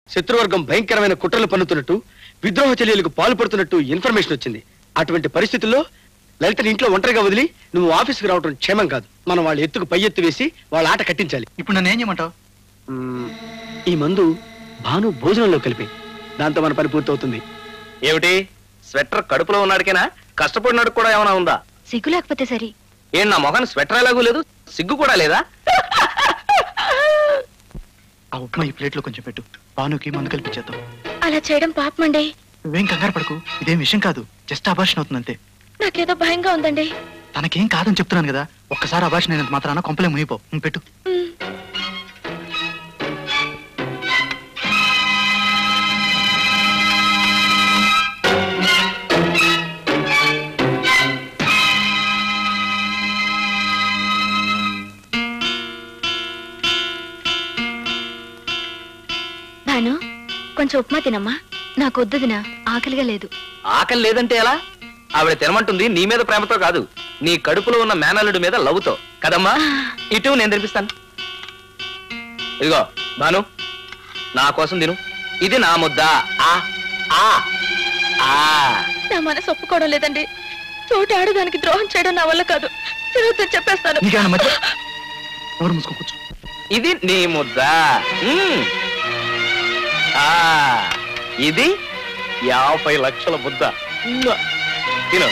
శత్రువర్గం భయంకరమైన కుట్రలు పన్నుతున్నట్టు, విద్రోహ చర్యలకు పాల్పడుతున్నట్టు ఇన్ఫర్మేషన్ వచ్చింది. అటువంటి పరిస్థితుల్లో లలితని ఇంట్లో ఒంటరిగా వదిలి నువ్వు ఆఫీస్కి రావడం క్షేమం కాదు. మనం వాళ్ళ ఎత్తుకు పై ఎత్తు వేసి వాళ్ళ ఆట కట్టించాలి. ఇప్పుడు నన్ను ఏం చేయమంటావు? ఈ మందు భాను భోజనంలో కలిపి, దాంతో మన పని పూర్తవుతుంది. ఏమిటి స్వెటర్ కడుపులో ఉన్నాడికేనా? కష్టపడినాడు కూడా ఏమైనా ఉందా? సిగ్గు లేకపోతే సరి. ఏం నా మొహాన్ని స్వెటర్ ఎలాగూ లేదు, సిగ్గు కూడా లేదా? ఆ ఉప్మా ఈ ప్లేట్లో కొంచెం పెట్టు, భానుకి మందు కల్పించేద్దాం. అలా చేయడం పాపమండి. నువ్వేం కంగారు పడకు, ఇదేం విషయం కాదు, జస్ట్ అబార్షన్ అవుతుందంతే. నాకేదో భయంగా ఉందండి. తనకేం కాదని చెప్తున్నాను కదా, ఒక్కసారి అబార్షన్ అయినంత మాత్రాన కొంపలే మునిగిపో. పెట్టు. భాను, కొంచెం ఉప్మా తినమ్మా. నాకు వద్దు దినా, ఆకలిగా లేదు. ఆకలి లేదంటే ఎలా? ఆవిడ తినమంటుంది నీ మీద ప్రేమతో కాదు, నీ కడుపులో ఉన్న మేనల్లుడి మీద లవ్వుతో కదమ్మా. ఇటు నేను తినిపిస్తాను. ఇదిగో భాను, నా కోసం తిను. ఇది నా ముద్ద. నా మనసు ఒప్పుకోవడం లేదండి. చోటు ఆడదానికి ద్రోహం చేయడం నా వల్ల కాదు. తిరుగుతుంది చెప్పేస్తాను. ఇది నీ ముద్ద. ఇది 50 లక్షల ముద్ద. తిను.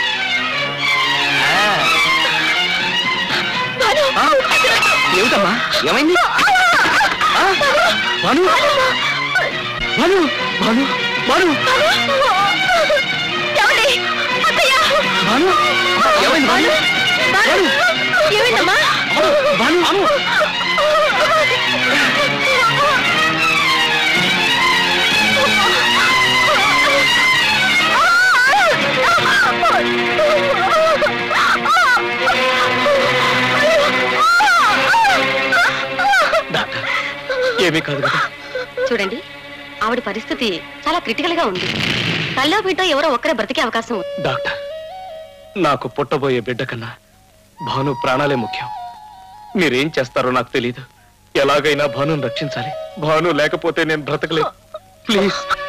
ఏమిటమ్మా, ఏమైంది? భాను, భాను, భాను, భాను, భాను, ఏమైంది? భాను, ఏమైందమ్మా? భాను, భాను. ఏమీ కాదు కదా. చూడండి, ఆవిడ పరిస్థితి చాలా క్రిటికల్ గా ఉంది. తల్లో బిడ్డ ఎవరో ఒక్కరే బ్రతికే అవకాశం ఉంది. డాక్టర్, నాకు పుట్టబోయే బిడ్డ కన్నా భాను ప్రాణాలే ముఖ్యం. మీరేం చేస్తారో నాకు తెలియదు. ఎలాగైనా భానుని రక్షించాలి. భాను లేకపోతే నేను బ్రతకలేదు. ప్లీజ్.